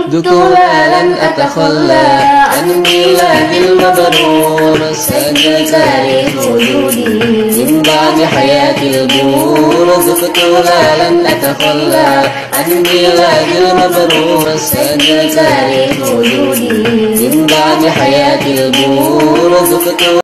ذقت لا لن أتخلى عن ميلادي المبرور. سجل تاريخ وجودي من بعد حياتي البور. ذقت لا لن أتخلى عن ميلادي المبرور. سجل تاريخ وجودي من بعد حياتي البور. ذقت